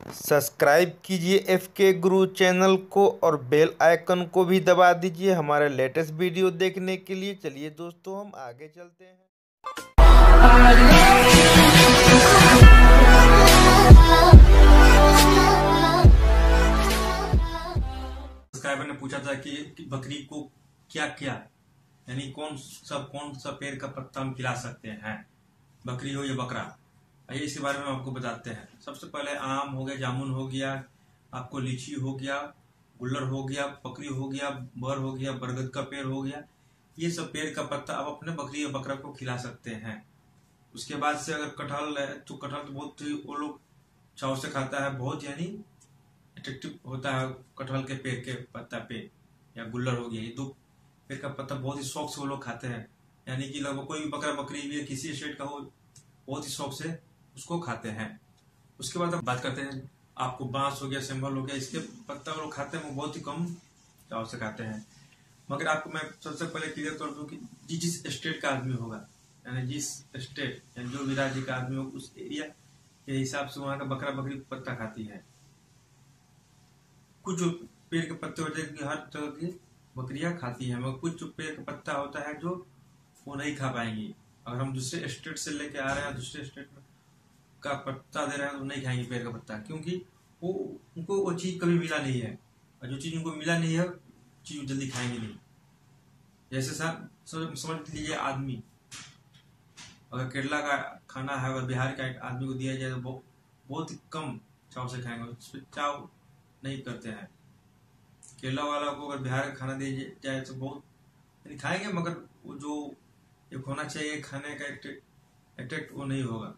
Subscribe कीजिए FK गुरु channel को और बेल आइकन को भी दबा दीजिए हमारे लेटेस्ट वीडियो देखने के लिए। चलिए दोस्तों हम आगे चलते हैं। सब्सक्राइबर ने पूछा था कि बकरी को क्या क्या यानी कौन सा पेड़ का पत्ता हम खिला सकते हैं, बकरी हो या बकरा। आइए इसके बारे में आपको बताते हैं। सबसे पहले आम हो गया, जामुन हो गया, आपको लीची हो गया, गुल्लर हो गया, बकरी हो गया, बर हो गया, बरगद का पेड़ हो गया। ये सब पेड़ का पत्ता आप अपने बकरी या बकरा को खिला सकते हैं। उसके बाद से अगर कटहल है तो कटहल तो बहुत ही वो लोग चाव से खाता है, बहुत यानी अट्रैक्टिव होता है कटहल के पेड़ के पत्ता पे, या गुल्लर हो गया। ये दो पेड़ का पत्ता बहुत ही शौक से वो लोग खाते हैं, यानी कि लगभग कोई भी बकरा बकरी भी किसी स्टेट का हो बहुत ही शौक से उसको खाते हैं। उसके बाद हम बात करते हैं, आपको बांस हो गया, सिंबल हो गया, इसके पत्ता वो लोग खाते हैं, वो बहुत ही कम चाव से खाते हैं। मगर आपको मैं सबसे पहले क्लियर कर दूं कि जिस स्टेट का आदमी होगा, यानी जिस स्टेट यानी जो भी राज्य का आदमी होगा उस एरिया के हिसाब से वहां का बकरा बकरी पत्ता खाती है। कुछ जो पेड़ के पत्ते होते हैं हर तरह की बकरियां खाती है, मगर कुछ जो पेड़ का पत्ता होता है जो वो नहीं खा पाएंगी। अगर हम दूसरे स्टेट से लेके आ रहे हैं, दूसरे स्टेट में का पत्ता दे रहे हैं तो नहीं खाएंगे पेड़ का पत्ता, क्योंकि वो उनको वो चीज कभी मिला नहीं है, और जो चीज उनको मिला नहीं है चीज जल्दी खाएंगे नहीं। जैसे समझ लीजिए आदमी अगर केरला का खाना है अगर बिहार के आदमी को दिया जाए तो बहुत ही कम चाव से खाएंगे, उस पर चाव नहीं करते हैं। केरला वाला को अगर बिहार का खाना दिया जाए तो बहुत खाएंगे, मगर वो जो एक होना चाहिए खाने का अट्रैक्ट वो नहीं होगा।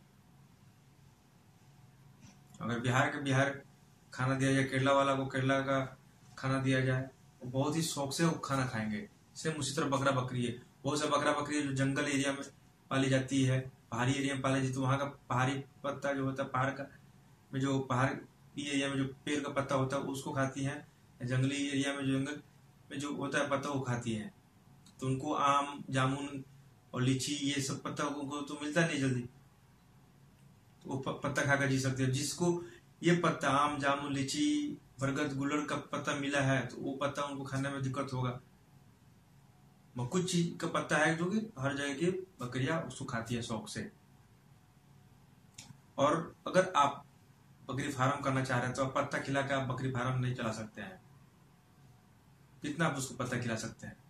अगर बिहार खाना दिया जाए, केरला वाला को केरला का खाना दिया जाए, वो बहुत ही शौक से वो खाना खाएंगे। सेम उसी तरह बकरा बकरी है, बहुत से बकरा बकरी है जो जंगल एरिया में पाली जाती है, पहाड़ी एरिया में पाली जाती है, तो वहाँ का पहाड़ी पत्ता जो होता है पहाड़ का में जो पहाड़ी एरिया में जो पेड़ का पत्ता होता है उसको खाती है, जंगली एरिया में जो जंगल में जो होता है पत्ता वो खाती है। तो उनको आम जामुन और लीची ये सब पत्ता उनको तो मिलता नहीं जल्दी, तो वो पत्ता खाकर जी सकते हैं। जिसको ये पत्ता आम जामुन लीची बरगद गुल्लर का पत्ता मिला है तो वो पत्ता उनको खाने में दिक्कत होगा। कुछ चीज का पत्ता है जो कि हर जगह की बकरियां उसको खाती है शौक से। और अगर आप बकरी फार्म करना चाह रहे हैं तो आप पत्ता खिलाकर आप बकरी फार्म नहीं चला सकते हैं। कितना आप उसको पत्ता खिला सकते हैं?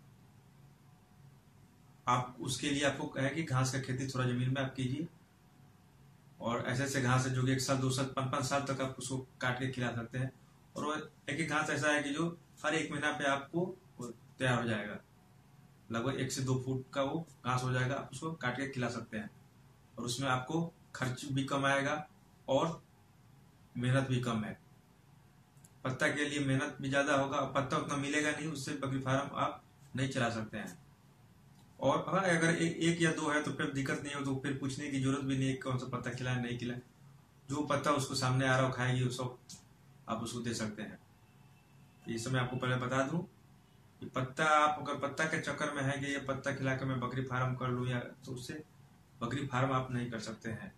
आप उसके लिए आपको कहे कि घास का खेती थोड़ा जमीन में आप कीजिए, और ऐसे ऐसे घास है जो कि 1 साल 2 साल 5 साल तक आप उसको काट के खिला सकते हैं। और वो एक एक घास ऐसा है कि जो हर 1 महीना पे आपको तैयार हो जाएगा, लगभग 1 से 2 फुट का वो घास हो जाएगा, आप उसको काट के खिला सकते हैं। और उसमें आपको खर्च भी कम आएगा और मेहनत भी कम है। पत्ता के लिए मेहनत भी ज्यादा होगा, पत्ता उतना मिलेगा नहीं, उससे बकरी फार्म आप नहीं चला सकते हैं। और हाँ, अगर एक या दो है तो फिर दिक्कत नहीं हो, तो फिर पूछने की जरूरत भी नहीं है कौन सा पत्ता खिलाए नहीं खिलाए। जो पत्ता उसको सामने आ रहा हो खाएगी वो सब आप उसको दे सकते हैं। ये सब मैं आपको पहले बता दूं कि पत्ता आप अगर पत्ता के चक्कर में है कि ये पत्ता खिला कर मैं बकरी फार्म कर लूं, या तो उससे बकरी फार्म आप नहीं कर सकते हैं।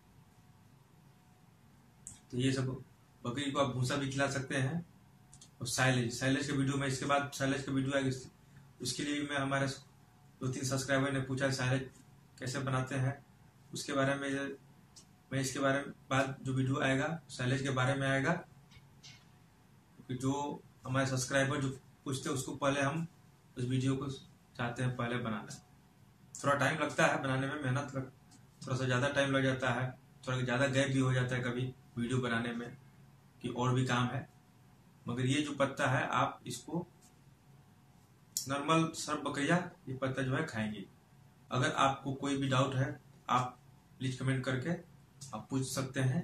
तो ये सब बकरी को आप भूसा भी खिला सकते हैं। और साइलेज के वीडियो में इसके बाद साइलेज का वीडियो आएगा, उसके लिए भी मैं हमारे 2-3 सब्सक्राइबर ने पूछा साइलेज कैसे बनाते हैं, उसके बारे में मैं इसके बारे में बाद जो वीडियो आएगा साइलेज के बारे में आएगा, क्योंकि जो हमारे सब्सक्राइबर जो पूछते हैं उसको पहले हम उस वीडियो को चाहते हैं पहले बनाना। थोड़ा टाइम लगता है बनाने में, थोड़ा सा ज्यादा टाइम लग जाता है, थोड़ा ज्यादा गैप भी हो जाता है कभी वीडियो बनाने में कि और भी काम है। मगर ये जो पत्ता है आप इसको नॉर्मल सब बकरियां ये पत्ता जो है खाएंगी। अगर आपको कोई भी डाउट है आप प्लीज कमेंट करके आप पूछ सकते हैं।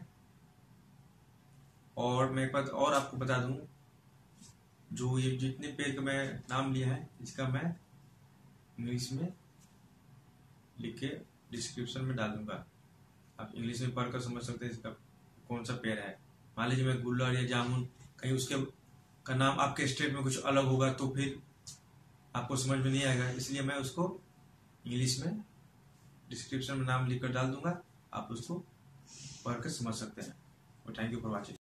और मैं एक बात और आपको बता दूं, जो ये जितने पेड़ के मैं नाम लिए हैं इसका मैं इंग्लिश में लिख के डिस्क्रिप्शन में डाल दूंगा, आप इंग्लिश में पढ़कर समझ सकते हैं इसका कौन सा पेड़ है। मान लीजिए मैं गुल्लर या जामुन, कहीं उसके का नाम आपके स्टेट में कुछ अलग होगा तो फिर आपको समझ में नहीं आएगा, इसलिए मैं उसको इंग्लिश में डिस्क्रिप्शन में नाम लिखकर डाल दूंगा, आप उसको पढ़ कर समझ सकते हैं। और थैंक यू फॉर वॉचिंग।